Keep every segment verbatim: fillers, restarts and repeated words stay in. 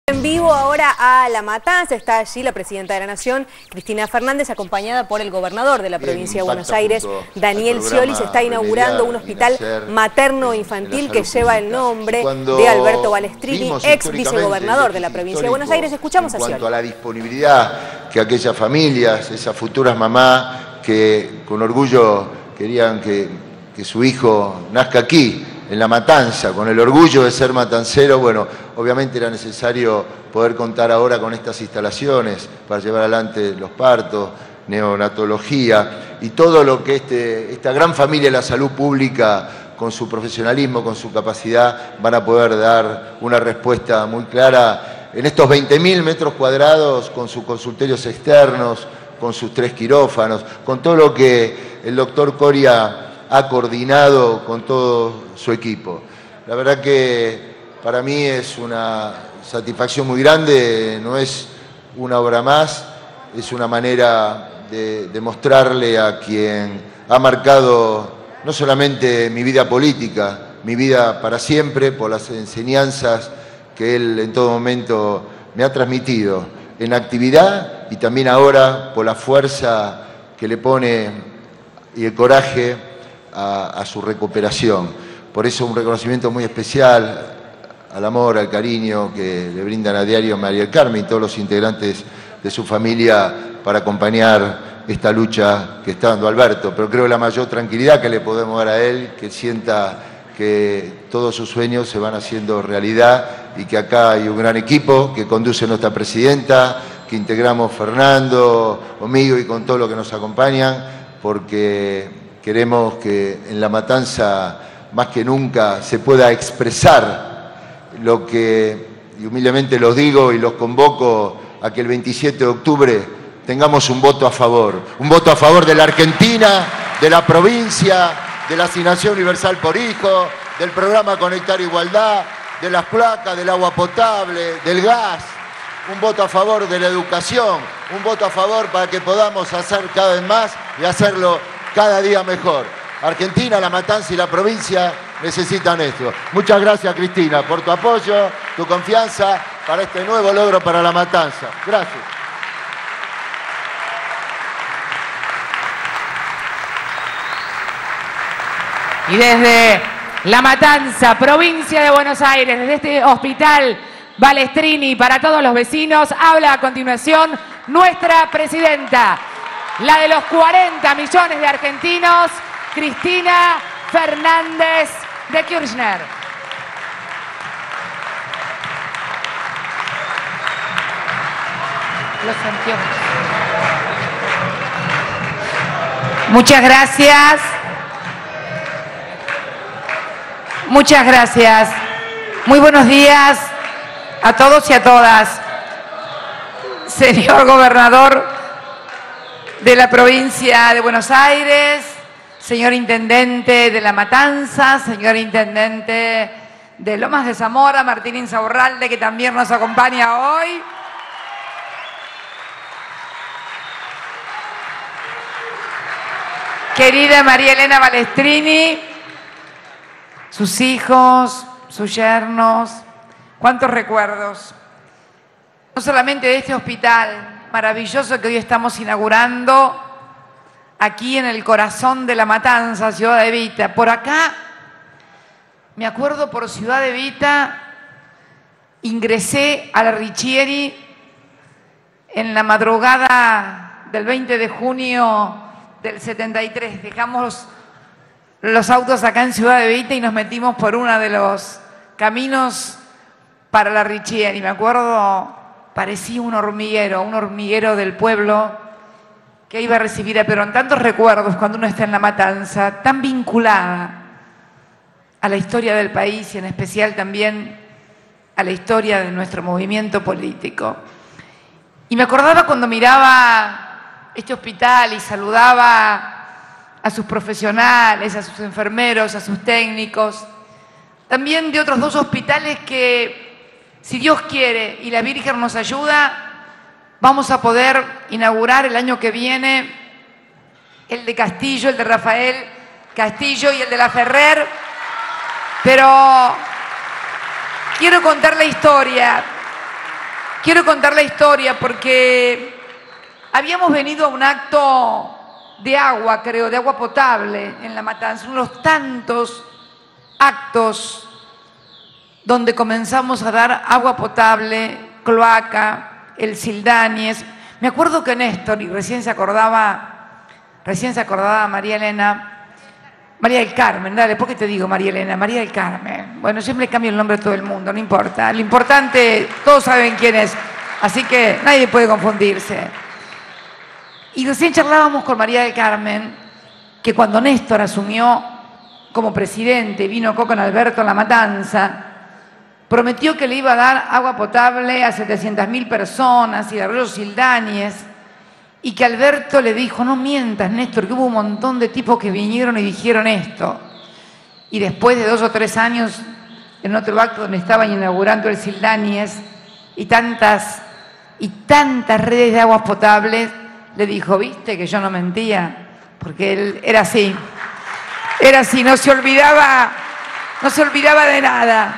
En vivo ahora a La Matanza, está allí la presidenta de la Nación, Cristina Fernández, acompañada por el gobernador de la provincia de Buenos Aires, Daniel Scioli. Se está inaugurando un hospital materno-infantil que lleva el nombre de Alberto Balestrini, ex vicegobernador de la provincia de Buenos Aires. Escuchamos a Scioli. En cuanto a la disponibilidad que aquellas familias, esas futuras mamás que con orgullo querían que, que su hijo nazca aquí, en La Matanza, con el orgullo de ser matancero, bueno, obviamente era necesario poder contar ahora con estas instalaciones para llevar adelante los partos, neonatología y todo lo que este, esta gran familia de la salud pública, con su profesionalismo, con su capacidad, van a poder dar una respuesta muy clara en estos veinte mil metros cuadrados, con sus consultorios externos, con sus tres quirófanos, con todo lo que el doctor Coria ha coordinado con todo su equipo. La verdad que para mí es una satisfacción muy grande, no es una obra más, es una manera de, de mostrarle a quien ha marcado no solamente mi vida política, mi vida para siempre, por las enseñanzas que él en todo momento me ha transmitido, en actividad y también ahora por la fuerza que le pone y el coraje a, a su recuperación. Por eso un reconocimiento muy especial al amor, al cariño que le brindan a diario María del Carmen y todos los integrantes de su familia para acompañar esta lucha que está dando Alberto. Pero creo que la mayor tranquilidad que le podemos dar a él, que sienta que todos sus sueños se van haciendo realidad y que acá hay un gran equipo que conduce nuestra presidenta, que integramos Fernando, conmigo y con todos los que nos acompañan, porque queremos que en La Matanza más que nunca se pueda expresar lo que, y humildemente los digo y los convoco a que el veintisiete de octubre tengamos un voto a favor, un voto a favor de la Argentina, de la provincia, de la asignación universal por hijo, del programa Conectar Igualdad, de las placas, del agua potable, del gas, un voto a favor de la educación, un voto a favor para que podamos hacer cada vez más y hacerlo cada día mejor. Argentina, La Matanza y la provincia necesitan esto. Muchas gracias, Cristina, por tu apoyo, tu confianza para este nuevo logro para La Matanza. Gracias. Y desde La Matanza, provincia de Buenos Aires, desde este hospital Balestrini para todos los vecinos, habla a continuación nuestra presidenta, la de los cuarenta millones de argentinos, Cristina Fernández de Kirchner. Los anteojos. Muchas gracias. Muchas gracias. Muy buenos días a todos y a todas. Señor gobernador de la provincia de Buenos Aires, señor intendente de La Matanza, señor intendente de Lomas de Zamora, Martín Insaurralde, que también nos acompaña hoy. Querida María Elena Balestrini, sus hijos, sus yernos, cuántos recuerdos. No solamente de este hospital maravilloso que hoy estamos inaugurando, aquí en el corazón de La Matanza, Ciudad de Evita. Por acá, me acuerdo, por Ciudad de Evita, ingresé a la Riccieri en la madrugada del veinte de junio del setenta y tres. Dejamos los autos acá en Ciudad de Evita y nos metimos por uno de los caminos para la Riccieri. Me acuerdo, parecía un hormiguero, un hormiguero del pueblo que iba a recibir a Perón. Tantos recuerdos cuando uno está en La Matanza, tan vinculada a la historia del país y en especial también a la historia de nuestro movimiento político. Y me acordaba cuando miraba este hospital y saludaba a sus profesionales, a sus enfermeros, a sus técnicos, también de otros dos hospitales que, si Dios quiere y la Virgen nos ayuda, vamos a poder inaugurar el año que viene, el de Castillo, el de Rafael Castillo y el de La Ferrer. Pero quiero contar la historia quiero contar la historia porque habíamos venido a un acto de agua, creo, de agua potable en La Matanza, uno de los tantos actos donde comenzamos a dar agua potable, cloaca, el Sildáñez. Me acuerdo que Néstor, y recién se acordaba, recién se acordaba María Elena, María del Carmen, dale, ¿por qué te digo María Elena? María del Carmen. Bueno, siempre cambio el nombre de todo el mundo, no importa. Lo importante, todos saben quién es, así que nadie puede confundirse. Y recién charlábamos con María del Carmen, que cuando Néstor asumió como presidente, vino acá con Alberto a La Matanza, prometió que le iba a dar agua potable a setecientas mil personas y de Arroyo Sildáñez, y que Alberto le dijo, no mientas, Néstor, que hubo un montón de tipos que vinieron y dijeron esto. Y después de dos o tres años, en otro acto donde estaban inaugurando el Sildáñez y tantas, y tantas redes de aguas potables, le dijo, viste que yo no mentía, porque él era así, era así, no se olvidaba, no se olvidaba de nada.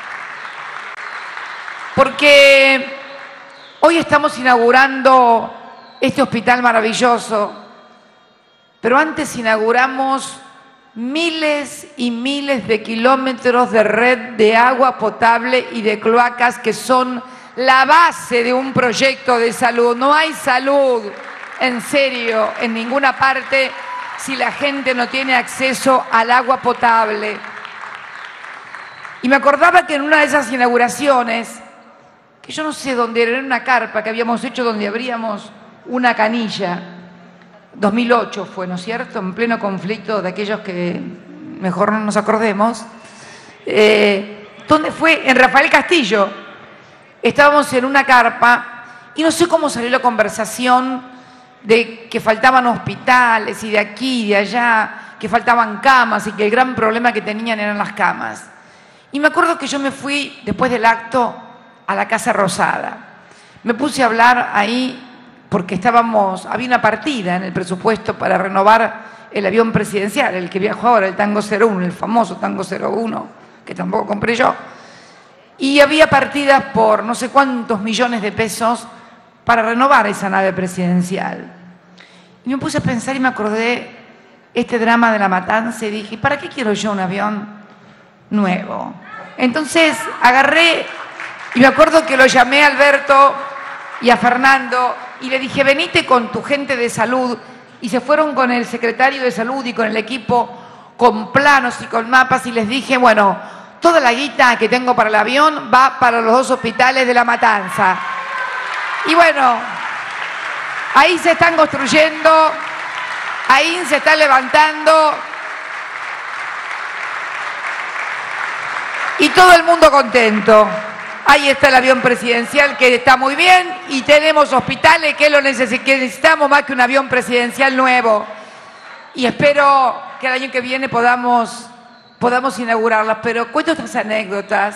Porque hoy estamos inaugurando este hospital maravilloso, pero antes inauguramos miles y miles de kilómetros de red de agua potable y de cloacas que son la base de un proyecto de salud. No hay salud, en serio, en ninguna parte si la gente no tiene acceso al agua potable. Y me acordaba que en una de esas inauguraciones, que yo no sé dónde era, en una carpa que habíamos hecho donde abríamos una canilla, dos mil ocho fue, ¿no es cierto?, en pleno conflicto de aquellos que mejor no nos acordemos, eh, ¿dónde fue? En Rafael Castillo. Estábamos en una carpa y no sé cómo salió la conversación de que faltaban hospitales y de aquí y de allá, que faltaban camas y que el gran problema que tenían eran las camas. Y me acuerdo que yo me fui, después del acto, a la Casa Rosada. Me puse a hablar ahí porque estábamos, había una partida en el presupuesto para renovar el avión presidencial, el que viajó ahora, el Tango cero uno, el famoso Tango cero uno, que tampoco compré yo. Y había partidas por no sé cuántos millones de pesos para renovar esa nave presidencial. Y me puse a pensar y me acordé este drama de La Matanza y dije, ¿para qué quiero yo un avión nuevo? Entonces agarré y me acuerdo que lo llamé a Alberto y a Fernando y le dije, venite con tu gente de salud, y se fueron con el secretario de salud y con el equipo, con planos y con mapas, y les dije, bueno, toda la guita que tengo para el avión va para los dos hospitales de La Matanza. Y bueno, ahí se están construyendo, ahí se está levantando, y todo el mundo contento. Ahí está el avión presidencial, que está muy bien, y tenemos hospitales que lo neces- que necesitamos más que un avión presidencial nuevo. Y espero que el año que viene podamos, podamos inaugurarlas. Pero cuento estas anécdotas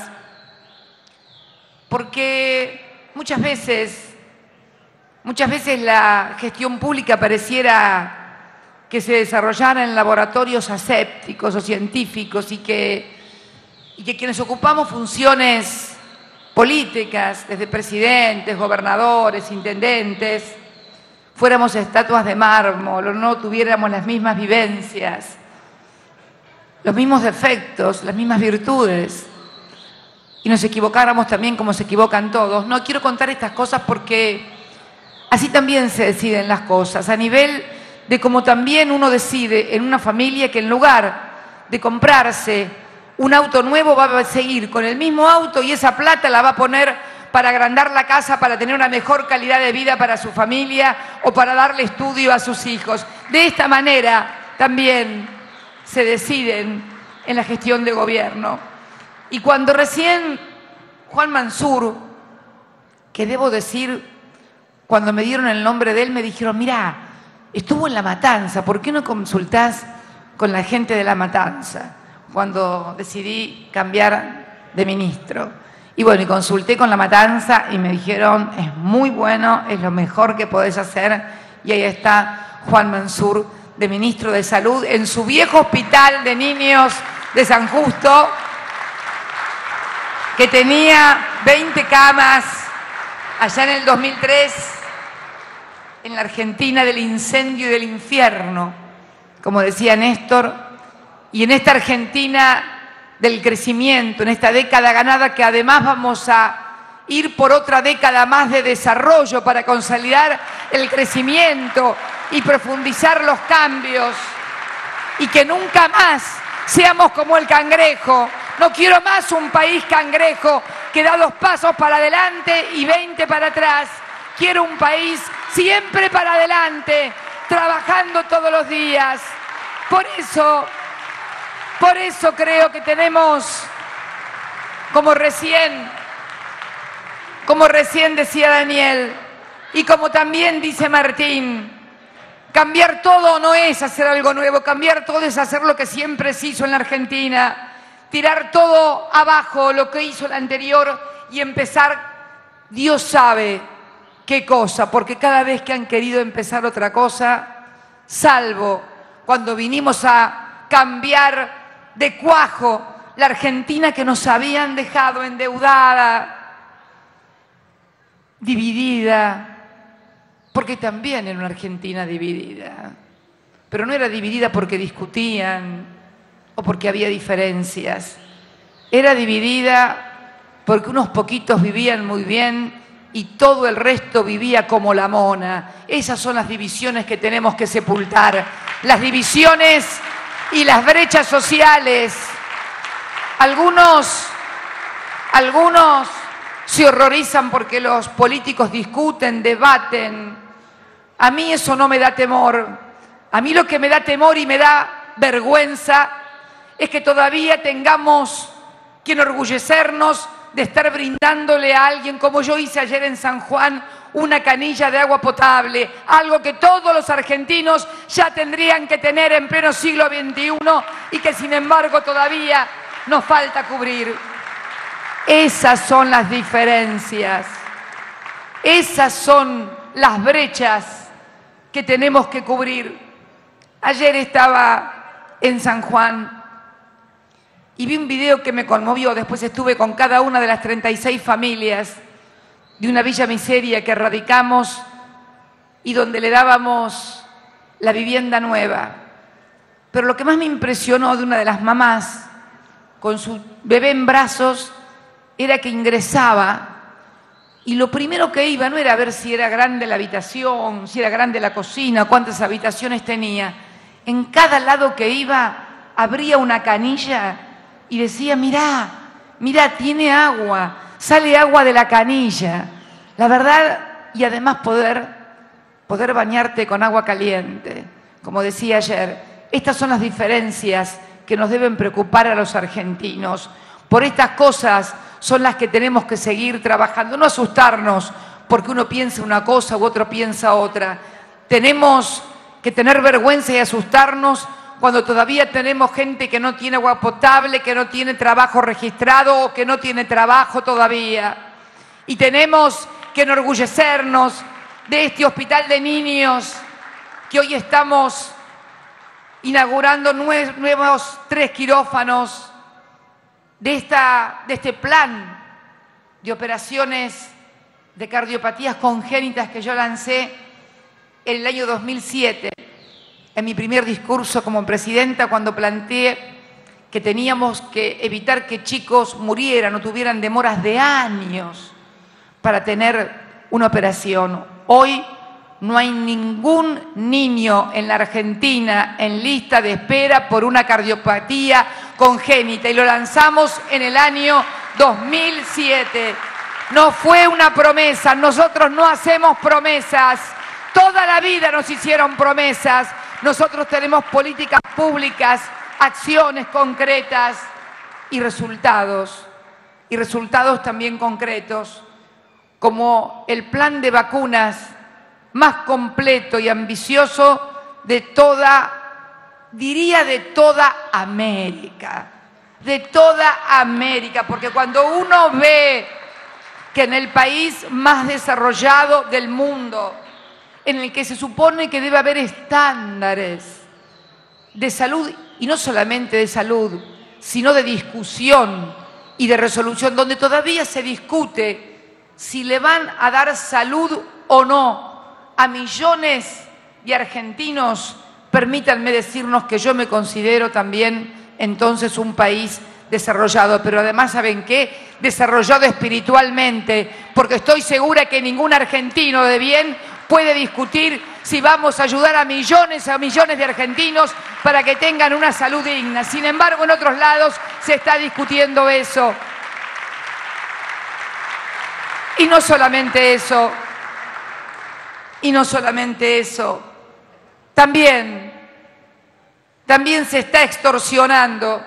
porque muchas veces, muchas veces la gestión pública pareciera que se desarrollara en laboratorios asépticos o científicos y que, y que quienes ocupamos funciones políticas, desde presidentes, gobernadores, intendentes, fuéramos estatuas de mármol o no tuviéramos las mismas vivencias, los mismos defectos, las mismas virtudes, y nos equivocáramos también como se equivocan todos. No quiero contar estas cosas porque así también se deciden las cosas, a nivel de cómo también uno decide en una familia que en lugar de comprarse un auto nuevo va a seguir con el mismo auto y esa plata la va a poner para agrandar la casa, para tener una mejor calidad de vida para su familia o para darle estudio a sus hijos. De esta manera también se deciden en la gestión de gobierno. Y cuando recién Juan Mansur, que debo decir, cuando me dieron el nombre de él, me dijeron, mirá, estuvo en La Matanza, ¿por qué no consultás con la gente de La Matanza? Cuando decidí cambiar de ministro. Y bueno, y consulté con La Matanza y me dijeron, es muy bueno, es lo mejor que podés hacer. Y ahí está Juan Mansur, de ministro de Salud, en su viejo hospital de niños de San Justo, que tenía veinte camas, allá en el dos mil tres, en la Argentina del incendio y del infierno, como decía Néstor, y en esta Argentina del crecimiento, en esta década ganada que además vamos a ir por otra década más de desarrollo para consolidar el crecimiento y profundizar los cambios, y que nunca más seamos como el cangrejo. No quiero más un país cangrejo que da dos pasos para adelante y veinte para atrás. Quiero un país siempre para adelante, trabajando todos los días. Por eso, por eso creo que tenemos, como recién, como recién decía Daniel, y como también dice Martín, cambiar todo no es hacer algo nuevo, cambiar todo es hacer lo que siempre se hizo en la Argentina, tirar todo abajo, lo que hizo el anterior, y empezar, Dios sabe qué cosa, porque cada vez que han querido empezar otra cosa, salvo cuando vinimos a cambiar de cuajo la Argentina que nos habían dejado endeudada, dividida, porque también era una Argentina dividida, pero no era dividida porque discutían o porque había diferencias, era dividida porque unos poquitos vivían muy bien y todo el resto vivía como la mona. Esas son las divisiones que tenemos que sepultar, las divisiones y las brechas sociales. Algunos, algunos se horrorizan porque los políticos discuten, debaten. A mí eso no me da temor. A mí lo que me da temor y me da vergüenza es que todavía tengamos que enorgullecernos de estar brindándole a alguien, como yo hice ayer en San Juan, una canilla de agua potable, algo que todos los argentinos ya tendrían que tener en pleno siglo veintiuno y que sin embargo todavía nos falta cubrir. Esas son las diferencias, esas son las brechas que tenemos que cubrir. Ayer estaba en San Juan y vi un video que me conmovió. Después estuve con cada una de las treinta y seis familias de una Villa Miseria que radicamos y donde le dábamos la vivienda nueva. Pero lo que más me impresionó de una de las mamás con su bebé en brazos era que ingresaba y lo primero que iba no era ver si era grande la habitación, si era grande la cocina, cuántas habitaciones tenía. En cada lado que iba abría una canilla y decía, mirá, mirá, tiene agua, sale agua de la canilla. La verdad, y además poder, poder bañarte con agua caliente. Como decía ayer, estas son las diferencias que nos deben preocupar a los argentinos. Por estas cosas son las que tenemos que seguir trabajando, no asustarnos porque uno piensa una cosa u otro piensa otra. Tenemos que tener vergüenza y asustarnos cuando todavía tenemos gente que no tiene agua potable, que no tiene trabajo registrado o que no tiene trabajo todavía. Y tenemos que enorgullecernos de este hospital de niños que hoy estamos inaugurando nuevos tres quirófanos de, esta, de este plan de operaciones de cardiopatías congénitas que yo lancé en el año dos mil siete. En mi primer discurso como presidenta, cuando planteé que teníamos que evitar que chicos murieran o tuvieran demoras de años para tener una operación. Hoy no hay ningún niño en la Argentina en lista de espera por una cardiopatía congénita y lo lanzamos en el año dos mil siete. No fue una promesa, nosotros no hacemos promesas, toda la vida nos hicieron promesas. Nosotros tenemos políticas públicas, acciones concretas y resultados, y resultados también concretos, como el plan de vacunas más completo y ambicioso de toda, diría de toda América, de toda América, porque cuando uno ve que en el país más desarrollado del mundo, en el que se supone que debe haber estándares de salud, y no solamente de salud, sino de discusión y de resolución, donde todavía se discute si le van a dar salud o no a millones de argentinos, permítanme decirnos que yo me considero también entonces un país desarrollado, pero además, ¿saben qué? Desarrollado espiritualmente, porque estoy segura que ningún argentino de bien puede discutir si vamos a ayudar a millones a millones de argentinos para que tengan una salud digna. Sin embargo, en otros lados se está discutiendo eso. Y no solamente eso, y no solamente eso, también, también se está extorsionando,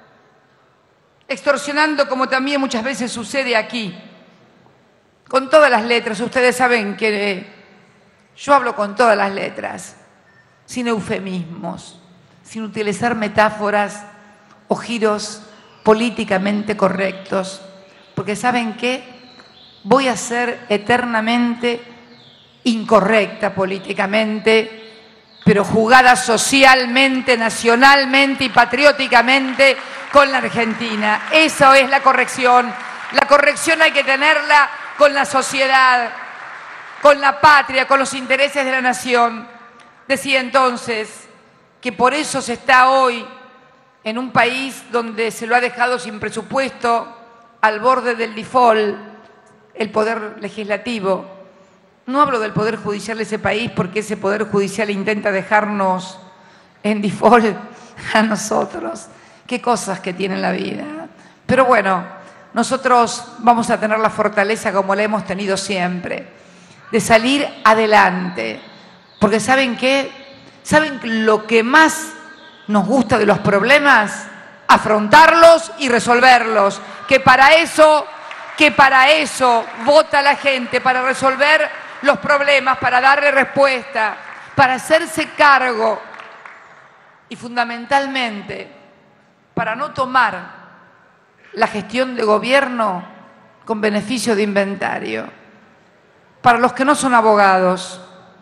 extorsionando como también muchas veces sucede aquí, con todas las letras. Ustedes saben que yo hablo con todas las letras, sin eufemismos, sin utilizar metáforas o giros políticamente correctos, porque ¿saben qué? Voy a ser eternamente incorrecta políticamente, pero jugada socialmente, nacionalmente y patrióticamente con la Argentina. Esa es la corrección. La corrección hay que tenerla con la sociedad, con la patria, con los intereses de la nación. Decía entonces que por eso se está hoy en un país donde se lo ha dejado sin presupuesto, al borde del default, el poder legislativo. No hablo del poder judicial de ese país porque ese poder judicial intenta dejarnos en default a nosotros. Qué cosas que tiene la vida. Pero bueno, nosotros vamos a tener la fortaleza, como la hemos tenido siempre, de salir adelante. Porque ¿saben qué? ¿Saben lo que más nos gusta de los problemas? Afrontarlos y resolverlos. Que para eso... que para eso vota la gente, para resolver los problemas, para darle respuesta, para hacerse cargo y fundamentalmente para no tomar la gestión de gobierno con beneficio de inventario. Para los que no son abogados,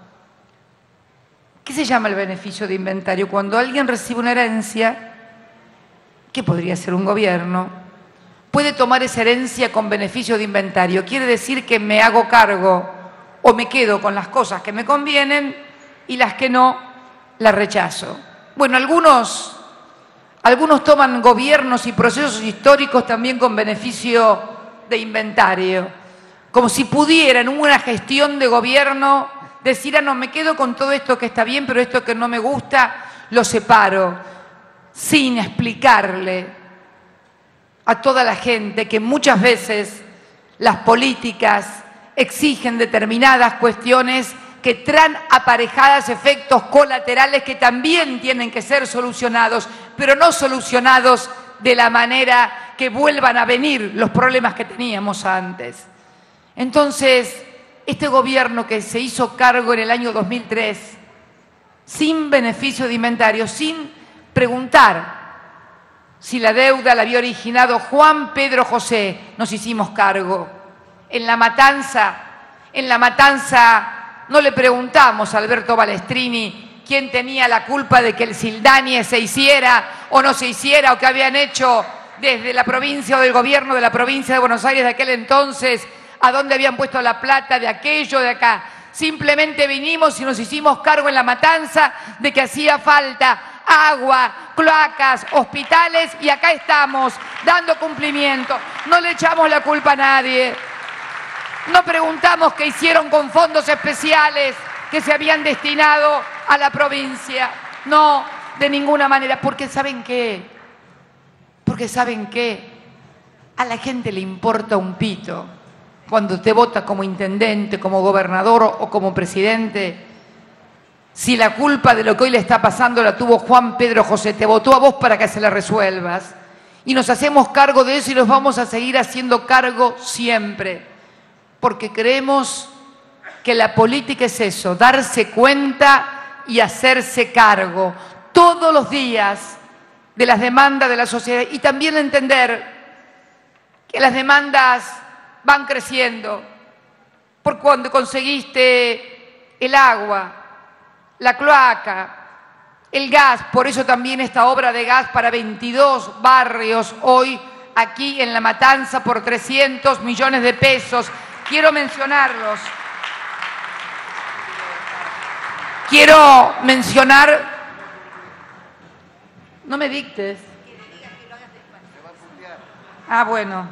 ¿qué se llama el beneficio de inventario? Cuando alguien recibe una herencia, ¿qué podría ser un gobierno? Puede tomar esa herencia con beneficio de inventario. Quiere decir que me hago cargo o me quedo con las cosas que me convienen y las que no, las rechazo. Bueno, algunos, algunos toman gobiernos y procesos históricos también con beneficio de inventario. Como si pudiera en una gestión de gobierno decir, ah, no, me quedo con todo esto que está bien, pero esto que no me gusta, lo separo, sin explicarle a toda la gente que muchas veces las políticas exigen determinadas cuestiones que traen aparejadas efectos colaterales que también tienen que ser solucionados, pero no solucionados de la manera que vuelvan a venir los problemas que teníamos antes. Entonces, este gobierno que se hizo cargo en el año dos mil tres, sin beneficio de inventario, sin preguntar si la deuda la había originado Juan Pedro José, nos hicimos cargo. En la matanza, en la matanza no le preguntamos a Alberto Balestrini quién tenía la culpa de que el Sildanie se hiciera o no se hiciera, o que habían hecho desde la provincia o del gobierno de la provincia de Buenos Aires de aquel entonces, a dónde habían puesto la plata de aquello, de acá. Simplemente vinimos y nos hicimos cargo en la matanza de que hacía falta agua, cloacas, hospitales, y acá estamos dando cumplimiento. No le echamos la culpa a nadie. No preguntamos qué hicieron con fondos especiales que se habían destinado a la provincia. No, de ninguna manera. Porque ¿saben qué? Porque ¿saben qué? A la gente le importa un pito cuando te vota como intendente, como gobernador o como presidente. Si la culpa de lo que hoy le está pasando la tuvo Juan Pedro José, te votó a vos para que se la resuelvas. Y nos hacemos cargo de eso y nos vamos a seguir haciendo cargo siempre. Porque creemos que la política es eso, darse cuenta y hacerse cargo todos los días de las demandas de la sociedad. Y también entender que las demandas van creciendo. Por cuando conseguiste el agua, la cloaca, el gas, por eso también esta obra de gas para veintidós barrios hoy aquí en La Matanza por trescientos millones de pesos, quiero mencionarlos. Quiero mencionar... No me dictes. Ah, bueno.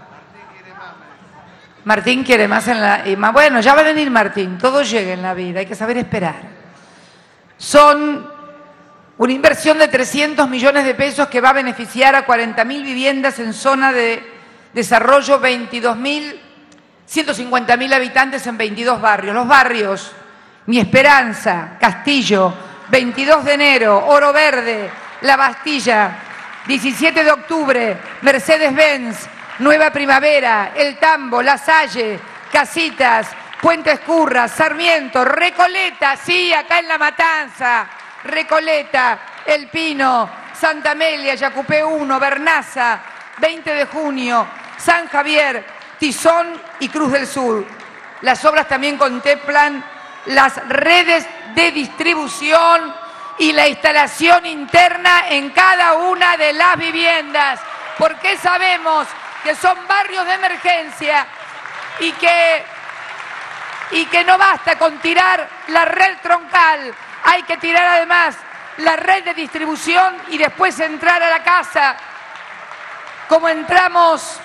Martín quiere más en la... y más, bueno, ya va a venir Martín. Todo llega en la vida, hay que saber esperar. Son una inversión de trescientos millones de pesos que va a beneficiar a cuarenta mil viviendas en zona de desarrollo, veintidós mil, ciento cincuenta mil habitantes en veintidós barrios. Los barrios: Mi Esperanza, Castillo, veintidós de enero, Oro Verde, La Bastilla, diecisiete de octubre, Mercedes-Benz, Nueva Primavera, El Tambo, La Salle, Casitas, Puente Escurra, Sarmiento, Recoleta, sí, acá en La Matanza, Recoleta, El Pino, Santa Amelia, Yacupé uno, Bernaza, veinte de junio, San Javier, Tizón y Cruz del Sur. Las obras también contemplan las redes de distribución y la instalación interna en cada una de las viviendas, porque sabemos que son barrios de emergencia y que, y que no basta con tirar la red troncal, hay que tirar además la red de distribución y después entrar a la casa, como entramos,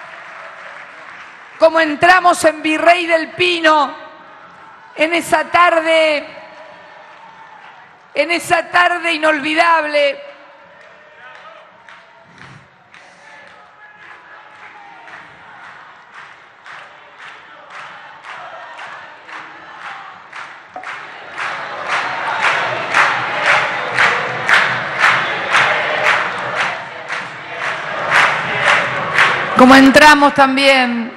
como entramos en Virrey del Pino, en esa tarde, en esa tarde inolvidable. Como entramos también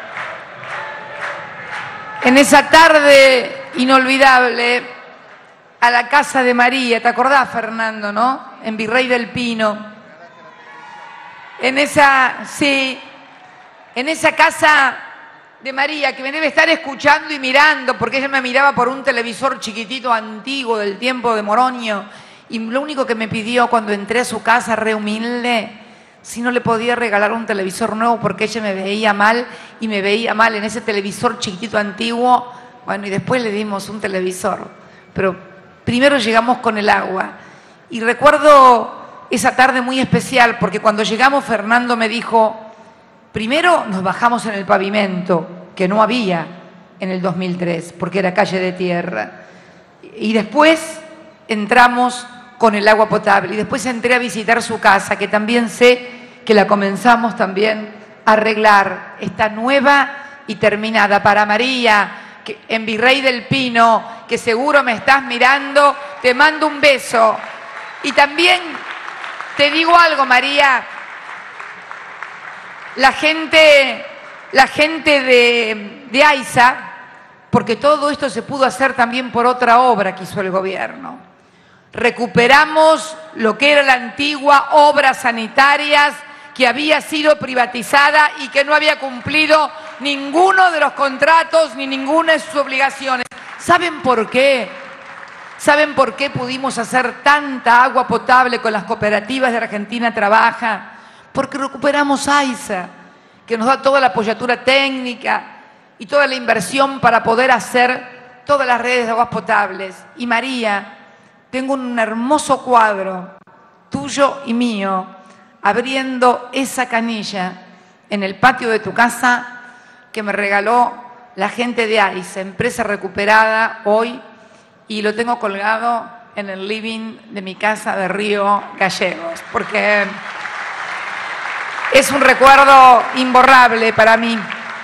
en esa tarde inolvidable a la casa de María, ¿te acordás, Fernando, no? En Virrey del Pino. En esa, sí, en esa casa de María, que me debe estar escuchando y mirando, porque ella me miraba por un televisor chiquitito antiguo del tiempo de Moroño, y lo único que me pidió cuando entré a su casa, re humilde, si no le podía regalar un televisor nuevo porque ella me veía mal y me veía mal en ese televisor chiquitito antiguo. Bueno, y después le dimos un televisor, pero primero llegamos con el agua. Y recuerdo esa tarde muy especial porque cuando llegamos Fernando me dijo, primero nos bajamos en el pavimento, que no había en el dos mil tres, porque era calle de tierra. Y después entramos con el agua potable. Y después entré a visitar su casa, que también sé que la comenzamos también a arreglar. Está nueva y terminada. Para María, que en Virrey del Pino, que seguro me estás mirando, te mando un beso. Y también te digo algo, María. La gente, la gente de, de AISA, porque todo esto se pudo hacer también por otra obra que hizo el gobierno. Recuperamos lo que era la antigua Obras Sanitarias, que había sido privatizada y que no había cumplido ninguno de los contratos ni ninguna de sus obligaciones. ¿Saben por qué? ¿Saben por qué pudimos hacer tanta agua potable con las cooperativas de Argentina Trabaja? Porque recuperamos AISA, que nos da toda la apoyatura técnica y toda la inversión para poder hacer todas las redes de aguas potables. Y María, tengo un hermoso cuadro tuyo y mío abriendo esa canilla en el patio de tu casa que me regaló la gente de AISA, empresa recuperada hoy, y lo tengo colgado en el living de mi casa de Río Gallegos, porque es un recuerdo imborrable para mí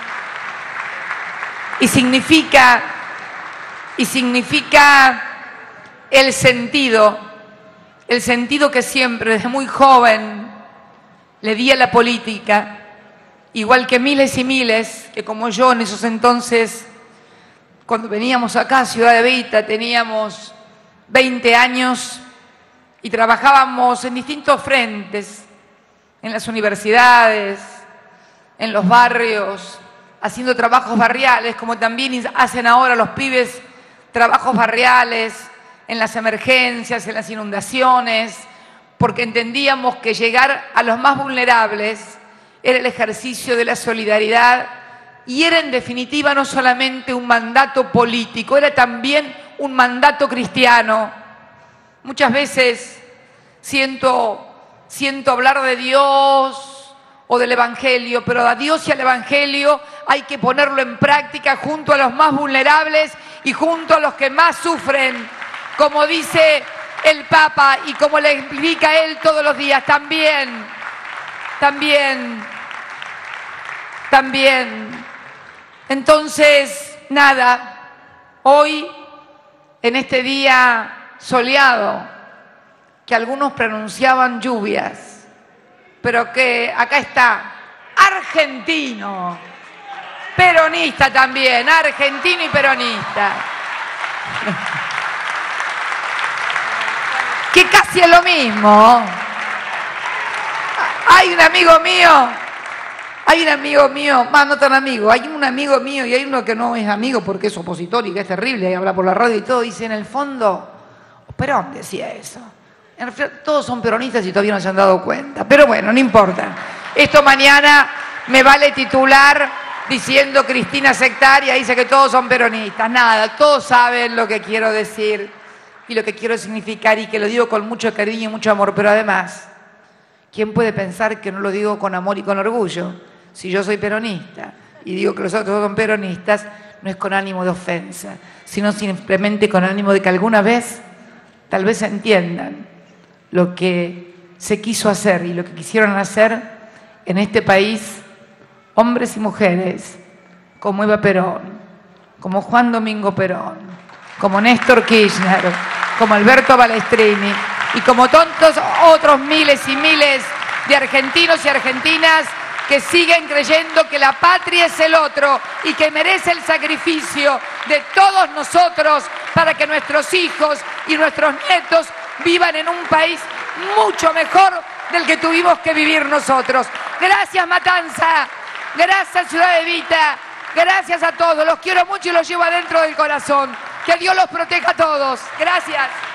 y significa, y significa el sentido, el sentido que siempre, desde muy joven, le di a la política, igual que miles y miles, que como yo en esos entonces, cuando veníamos acá a Ciudad de Vita, teníamos veinte años y trabajábamos en distintos frentes, en las universidades, en los barrios, haciendo trabajos barriales, como también hacen ahora los pibes, trabajos barriales, en las emergencias, en las inundaciones, porque entendíamos que llegar a los más vulnerables era el ejercicio de la solidaridad y era en definitiva no solamente un mandato político, era también un mandato cristiano. Muchas veces siento, siento hablar de Dios o del Evangelio, pero a Dios y al Evangelio hay que ponerlo en práctica junto a los más vulnerables y junto a los que más sufren, como dice el Papa y como le explica él todos los días. También, también, también. Entonces, nada, hoy, en este día soleado, que algunos pronunciaban lluvias, pero que acá está, argentino, peronista también, argentino y peronista. Que casi es lo mismo. Hay un amigo mío, hay un amigo mío, más no tan amigo, hay un amigo mío y hay uno que no es amigo porque es opositor y que es terrible y habla por la radio y todo, dice en el fondo, Perón decía eso. En realidad, todos son peronistas y todavía no se han dado cuenta. Pero bueno, no importa. Esto mañana me vale titular diciendo Cristina sectaria, dice que todos son peronistas. Nada, todos saben lo que quiero decir y lo que quiero significar y que lo digo con mucho cariño y mucho amor. Pero además, ¿quién puede pensar que no lo digo con amor y con orgullo? Si yo soy peronista y digo que los otros son peronistas, no es con ánimo de ofensa, sino simplemente con ánimo de que alguna vez tal vez entiendan lo que se quiso hacer y lo que quisieron hacer en este país hombres y mujeres como Eva Perón, como Juan Domingo Perón, como Néstor Kirchner, como Alberto Balestrini y como tantos otros miles y miles de argentinos y argentinas que siguen creyendo que la patria es el otro y que merece el sacrificio de todos nosotros para que nuestros hijos y nuestros nietos vivan en un país mucho mejor del que tuvimos que vivir nosotros. Gracias, Matanza. Gracias, Ciudad Evita. Gracias a todos. Los quiero mucho y los llevo adentro del corazón. Que Dios los proteja a todos. Gracias.